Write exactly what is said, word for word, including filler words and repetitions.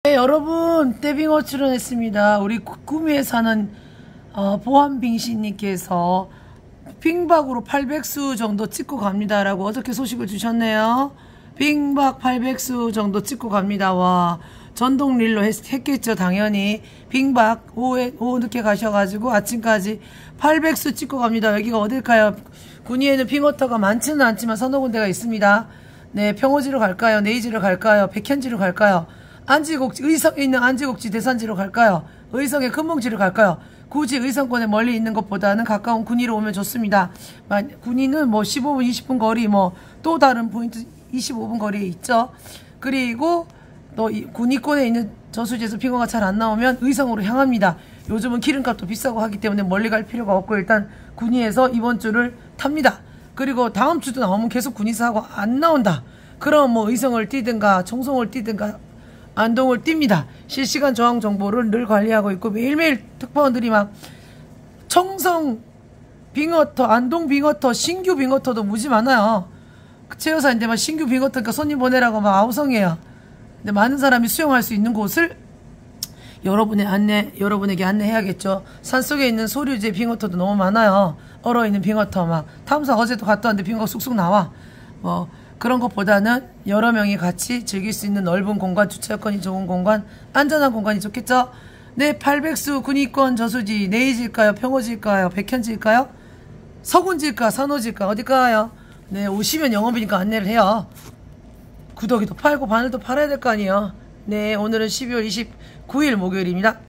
네, 여러분 떼빙어 출연했습니다. 우리 구미에 사는 어, 보안빙신님께서 빙박으로 팔백수 정도 찍고 갑니다 라고 어저께 소식을 주셨네요. 빙박 팔백수 정도 찍고 갑니다. 와, 전동릴로 했, 했겠죠 당연히. 빙박 오후에, 오후 늦게 가셔가지고 아침까지 팔백수 찍고 갑니다. 여기가 어딜까요? 군위에는 빙어터가 많지는 않지만 서너 군데가 있습니다. 네, 평호지로 갈까요? 네이지로 갈까요? 백현지로 갈까요? 안지곡지, 의성에 있는 안지곡지 대산지로 갈까요? 의성의 금봉지로 갈까요? 굳이 의성권에 멀리 있는 것보다는 가까운 군위로 오면 좋습니다. 군위는 뭐 십오 분, 이십 분 거리, 뭐 또 다른 포인트 이십오 분 거리에 있죠. 그리고 또 군위권에 있는 저수지에서 빙어가 잘 안 나오면 의성으로 향합니다. 요즘은 기름값도 비싸고 하기 때문에 멀리 갈 필요가 없고 일단 군위에서 이번 주를 탑니다. 그리고 다음 주도 나오면 계속 군위에서 하고 안 나온다. 그럼 뭐 의성을 뛰든가 청송을 뛰든가 안동을 띱니다. 실시간 저항 정보를 늘 관리하고 있고 매일매일 특파원들이 막 청성 빙어터, 안동 빙어터, 신규 빙어터도 무지 많아요. 최 여사인데 막 신규 빙어터니까 손님 보내라고 막 아우성이에요. 근데 많은 사람이 수용할 수 있는 곳을 여러분의 안내, 여러분에게 안내해야겠죠. 산속에 있는 소류제 빙어터도 너무 많아요. 얼어있는 빙어터 막 탐사 어제도 갔다 왔는데 빙어가 쑥쑥 나와. 뭐 그런 것보다는 여러 명이 같이 즐길 수 있는 넓은 공간, 주차 여건이 좋은 공간, 안전한 공간이 좋겠죠. 네, 팔백수 군위권 저수지 네이지일까요? 평호지일까요? 백현지일까요? 서군지일까? 산호지일까? 어딜까요? 네, 오시면 영업이니까 안내를 해요. 구더기도 팔고 바늘도 팔아야 될 거 아니에요. 네, 오늘은 십이월 이십구일 목요일입니다.